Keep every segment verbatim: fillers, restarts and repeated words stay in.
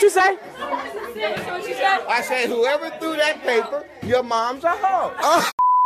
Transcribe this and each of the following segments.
What you say? What you said? I said, whoever threw that paper, your mom's a hoe. Oh.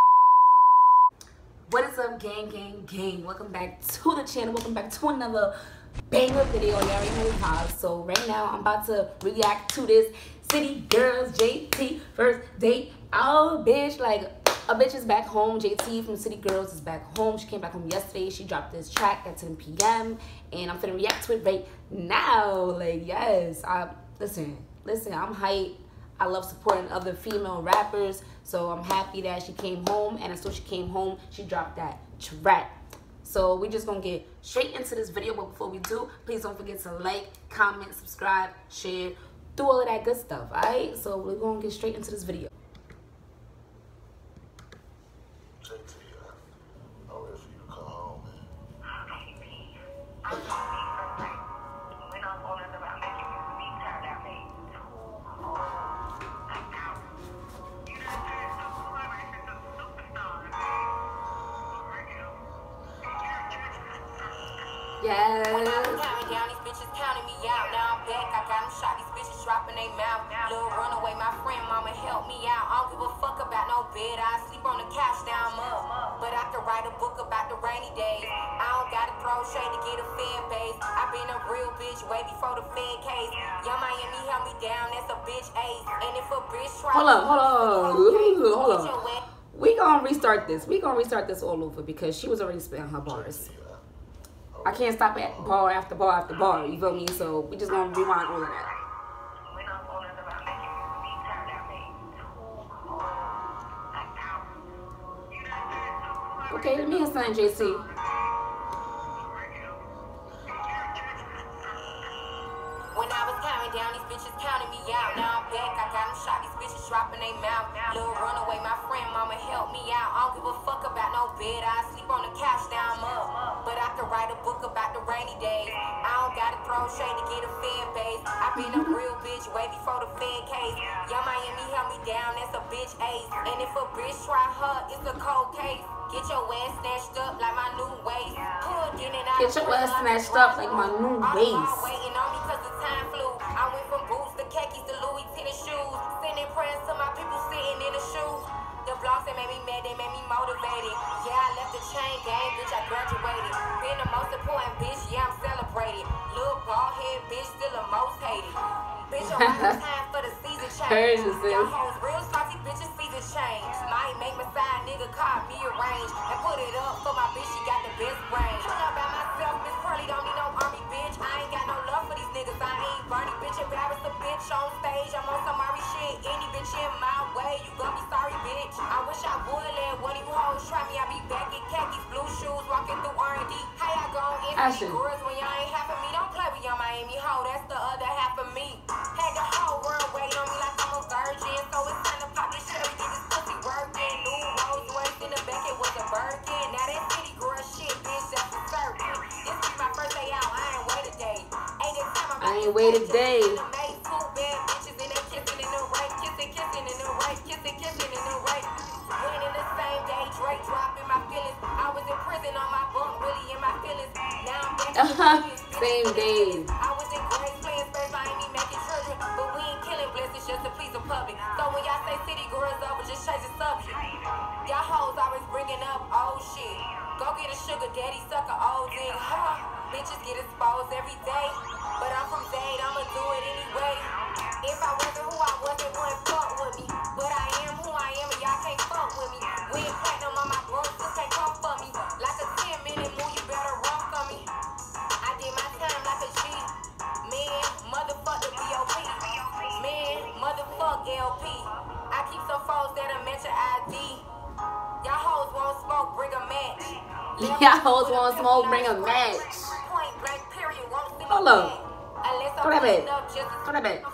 What is up, gang, gang, gang? Welcome back to the channel. Welcome back to another banger video. Y'all already know we have. So right now, I'm about to react to this City Girls J T first date. Oh, bitch, like a bitch is back home. J T from City Girls is back home. She came back home yesterday. She dropped this track at ten P M and I'm finna react to it right now. Like, yes, I listen, listen. I'm hyped. I love supporting other female rappers, so I'm happy that she came home, and as soon as she came home, she dropped that track. So we just gonna get straight into this video, but before we do, please don't forget to like, comment, subscribe, share, do all of that good stuff, all right? So we're gonna get straight into this video. J T, I'm ready for you to come home, man. Yes. When I was counting down, these bitches counting me out. Now I'm back, I got them shot, these bitches dropping they mouth. Little runaway, my friend, mama help me out. I don't give a fuck about no bed, I sleep on the couch, now I'm up. But I could write a book about the rainy days. I don't gotta throw shade to get a fan base. I been a real bitch way before the Fed case. Young Miami held me down, that's a bitch ace. And if a bitch try Hold on, hold on, hold on. We gonna restart this. We gonna restart this all over because she was already spitting her bars. I can't stop at bar after bar after bar, you feel me? So we just gonna rewind all of that. Okay, let me hear something, J C. When I was counting down, these bitches counting me out. Now I'm back, I got them shot, these bitches dropping they mouth. Little runaway, my friend, mama help me out. I don't give a fuck about no bed, I sleep on the couch, now I'm up. But I could write a book about the rainy days. I don't gotta throw shade to get a fan base. I been a real bitch way before the Fed case. Young Miami held me down, that's a bitch ace. And if a bitch try her, it's a cold case. Get your ass snatched up like my new waist. Get your ass snatched up like my new waist. Waiting on me cause the time flew. I went from boots to khakis to Louis tennis shoes. Sending prayers to my people sitting in the shoe. The blogs that made me mad, they made me motivated. Yeah, I left the chain gang, bitch, I graduated. Been the most important bitch, yeah, I'm celebrated. Little bald head bitch, still the most hated. Bitch, I'm out of time for the season change. Y'all hoes real salty bitches, season change. Might make my side nigga call me a range. And put it up for my bitch, she got the best range. Put up by myself, Miss Pearly don't need no army bitch. I ain't got no love for these niggas, I ain't Bernie bitch. Embarrass a bitch on stage, I'm on some Mari shit. Any bitch in my way, you gon' be sorry bitch. I wish I would let one of you hoes try me. I be back in khakis, blue shoes, walking through R and D. How y'all gon' get me girls when y'all ain't half of me? Don't play with Young Miami hoe, that's the other half of me. Had the whole world wait on me like I'm a virgin, so it's time to pop this shit up, get this pussy working. New Rolls Royce in the back, it was a Birkin. Now that City Girl shit, bitch, that's for certain. This be my first day out, I ain't wait a day. Ain't this time I'm I ain't wait a day. Two bad bitches and they kissing in the right, kissing, kissing in the right, kissing, kissing in the right. Went in the same day, Drake dropping my feelings. I was in prison on my bunk, really in my feelings. Now I'm back to the same day. I was in grade playing space, I ain't even making children. But we ain't killing blessings just to please the public. So when y'all say City Girls over, just change the subject. Y'all hoes always bringing up old shit. Go get a sugar daddy, suck a old dick. Huh? Bitches get exposed every day. But I'm from Dade, I'ma do it anyway. If I wasn't who I was, it wouldn't fuck with me. But I am who I am and y'all can't fuck with me. We ain't platinum on my bros, this can't come for me. Like a ten minute move, you better run for me. I did my time like a G. Man, motherfuck the B O P. Man, motherfuck L P. I keep some foes that'll match your I D. Y'all hoes won't smoke, bring a match. Y'all hoes won't smoke, bring a match. Point blank, period, won't see me Hold up. Unless Throw that back. Throw that back.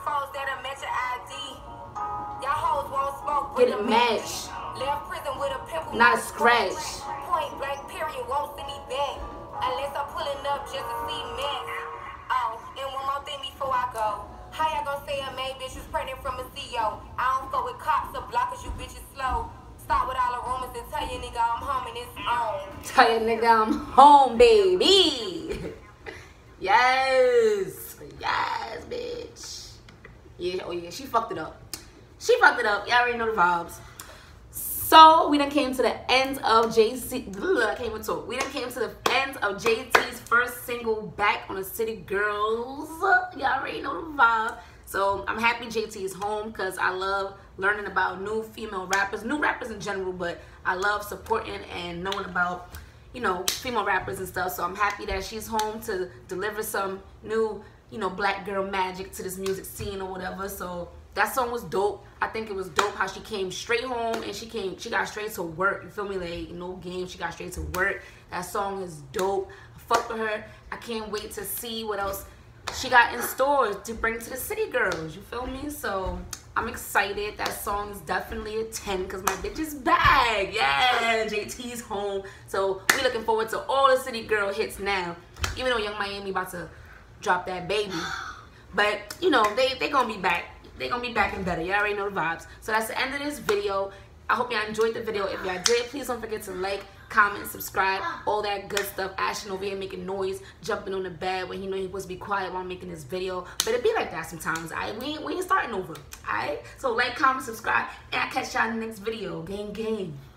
Y'all hoes won't smoke, get a match. Left prison with a pimple, not a scratch. Point blank, period, won't see me back. Unless I'm pulling up just to see Max. Oh, and one more thing before I go. How y'all gonna say a main bitch was pregnant from a C O? I don't fuck with cops or blockers, you bitches slow. Stop with all the rumors and tell your nigga I'm home and it's on. Tell your nigga I'm home, baby. Yes. Yes, bitch. Yeah, oh yeah, she fucked it up. She fucked it up. Y'all already know the vibes. So we done came to the end of J C. I can't even talk. We done came to the end of J T's first single, Back on the City Girls. Y'all already know the vibe. So I'm happy J T is home because I love learning about new female rappers, new rappers in general, but I love supporting and knowing about, you know, female rappers and stuff. So I'm happy that she's home to deliver some new, you know, black girl magic to this music scene or whatever. So that song was dope. I think it was dope how she came straight home and she came, she got straight to work. You feel me? Like, no game. She got straight to work. That song is dope. I fuck with her. I can't wait to see what else she got in store to bring to the city girls. You feel me? So I'm excited. That song is definitely a ten because my bitch is back. Yeah, J T's home. So we looking forward to all the city girl hits now. Even though Young Miami about to drop that baby. But, you know, they they gonna be back. They gonna be back and better. Y'all already know the vibes. So that's the end of this video. I hope y'all enjoyed the video. If y'all did, please don't forget to like, comment, subscribe, all that good stuff. Ashton over here making noise, jumping on the bed when he know he supposed to be quiet while making this video. But it be like that sometimes. Alright, we ain't, we ain't starting over. Alright? So like, comment, subscribe, and I'll catch y'all in the next video. Gang gang.